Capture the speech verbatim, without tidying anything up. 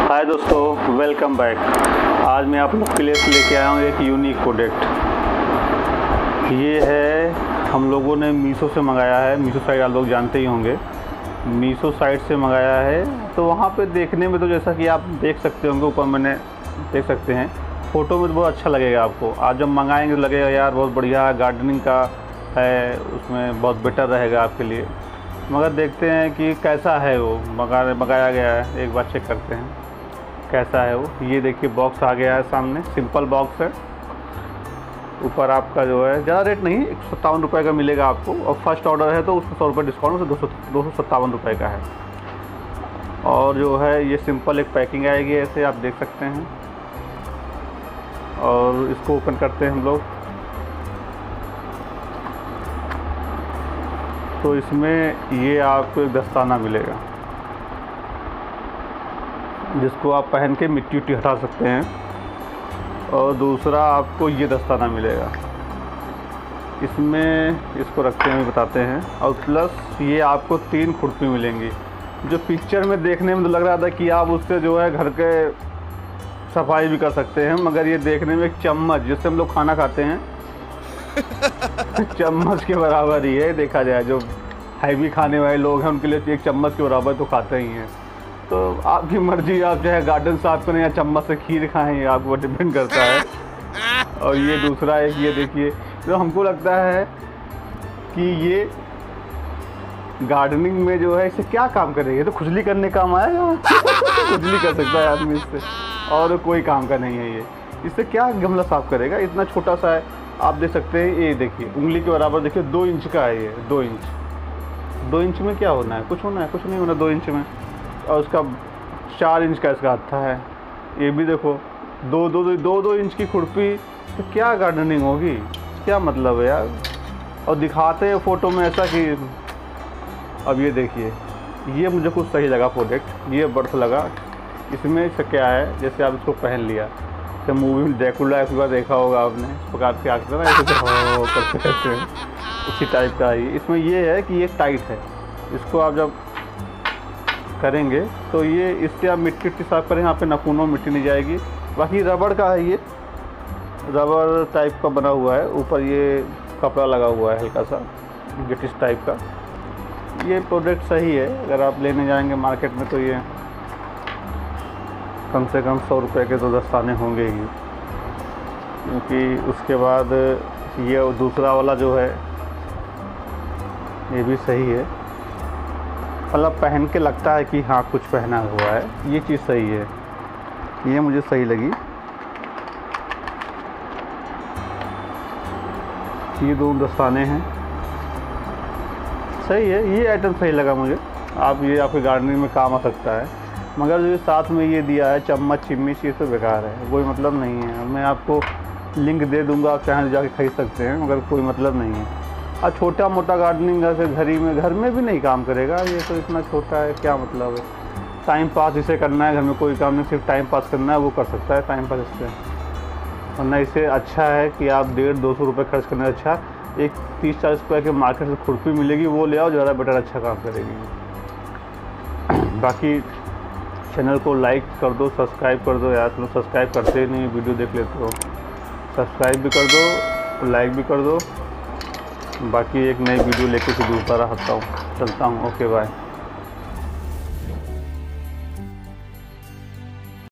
हाय दोस्तों, welcome back. आज मैं आप लोग के लिए लेके आया हूँ एक यूनिक प्रोडक्ट। ये है, हम लोगों ने मीशो से मंगाया है। मीशो साइट आप लोग जानते ही होंगे, मीशो साइट से मंगाया है। तो वहाँ पे देखने में तो जैसा कि आप देख सकते होंगे, ऊपर मैंने देख सकते हैं, फ़ोटो में तो बहुत अच्छा लगेगा आपको। आज जब मंगाएंगे तो लगेगा यार बहुत बढ़िया गार्डनिंग का है, उसमें बहुत बेटर रहेगा आपके लिए। मगर देखते हैं कि कैसा है वो मंगा मंगाया गया है। एक बार चेक करते हैं कैसा है वो। ये देखिए बॉक्स आ गया है सामने, सिंपल बॉक्स है। ऊपर आपका जो है ज़्यादा रेट नहीं, एक सौ सत्तावन रुपये का मिलेगा आपको, और फर्स्ट ऑर्डर है तो उसमें सौ रुपये डिस्काउंट से दो सौ दो सौ सत्तावन रुपये का है। और जो है ये सिंपल एक पैकिंग आएगी, ऐसे आप देख सकते हैं। और इसको ओपन करते हैं हम लोग, तो इसमें ये आपको एक दस्ताना मिलेगा जिसको आप पहन के मिट्टी उट्टी हटा सकते हैं। और दूसरा आपको ये दस्ताना मिलेगा, इसमें इसको रखते हैं बताते हैं। और प्लस ये आपको तीन खुरपी मिलेंगी, जो पिक्चर में देखने में तो लग रहा था कि आप उससे जो है घर के सफाई भी कर सकते हैं, मगर ये देखने में एक चम्मच जिससे हम लोग खाना खाते हैं चम्मच के बराबर ही है। देखा जाए जो हैवी खाने वाले लोग हैं उनके लिए एक चम्मच के बराबर तो खाते ही हैं। तो आपकी मर्ज़ी, आप चाहे गार्डन साफ करें या चम्मच से खीर खाएं, ये आपको डिपेंड करता है। और ये दूसरा एक, ये देखिए, तो हमको लगता है कि ये गार्डनिंग में जो है इससे क्या काम करेगा, तो खुजली करने काम आएगा खुजली कर सकता है आदमी इससे, और कोई काम का नहीं है ये। इससे क्या गमला साफ़ करेगा, इतना छोटा सा है। आप देख सकते हैं, ये देखिए उंगली के बराबर, देखिए दो इंच का है ये। दो इंच दो इंच में क्या होना है, कुछ होना है, कुछ नहीं होना दो इंच में। और उसका चार इंच का इसका हत्था है। ये भी देखो, दो दो दो दो दो इंच की खुरपी, तो क्या गार्डनिंग होगी, क्या मतलब है यार। और दिखाते हैं फ़ोटो में ऐसा कि, अब ये देखिए, ये मुझे कुछ सही लगा प्रोडक्ट, ये बर्थ लगा। इसमें से क्या है, जैसे आप इसको पहन लिया, तो मूवी में ड्रैकुला एक बार देखा होगा आपने, इस प्रकार से आते हैं ना ऐसे हो करते करते हैं, उसी टाइप का है। इसमें ये है कि ये टाइट है, इसको आप जब करेंगे तो ये, इससे आप मिट्टी उट्टी साफ करें, यहाँ पे नाखूनों में मिट्टी नहीं जाएगी। बाकी रबड़ का है, ये रबड़ टाइप का बना हुआ है, ऊपर ये कपड़ा लगा हुआ है हल्का सा गिटिस टाइप का। ये प्रोडक्ट सही है, अगर आप लेने जाएंगे मार्केट में तो ये कम से कम सौ रुपये के तो दस्ताने होंगे ही। क्योंकि उसके बाद ये दूसरा वाला जो है ये भी सही है, मतलब पहन के लगता है कि हाँ कुछ पहना हुआ है, ये चीज़ सही है, ये मुझे सही लगी। ये दो दस्ताने हैं, सही है, ये आइटम सही लगा मुझे। आप ये आपके गार्डनिंग में काम आ सकता है। मगर जो साथ में ये दिया है चम्मच चिम्मच, ये तो बेकार है, कोई मतलब नहीं है। मैं आपको लिंक दे दूंगा, आप चाहे जाके खरीद सकते हैं, मगर कोई मतलब नहीं है। और छोटा मोटा गार्डनिंग ऐसे घर ही में, घर में भी नहीं काम करेगा ये, तो इतना छोटा है, क्या मतलब है। टाइम पास इसे करना है, घर में कोई काम नहीं, सिर्फ टाइम पास करना है, वो कर सकता है टाइम पास इससे। वरना इससे अच्छा है कि आप डेढ़ दो सौ रुपये खर्च करने से अच्छा एक तीस चालीस रुपये के मार्केट से खुरपी मिलेगी, वो ले आओ, ज़्यादा बेटर अच्छा काम करेगी। बाकी चैनल को लाइक कर दो, सब्सक्राइब कर दो यार, तुम सब्सक्राइब करते ही नहीं, वीडियो देख लेते हो। सब्सक्राइब भी कर दो, लाइक भी कर दो। बाकी एक नई वीडियो लेके फिर दोबारा आता हूँ, चलता हूँ। Okay bye.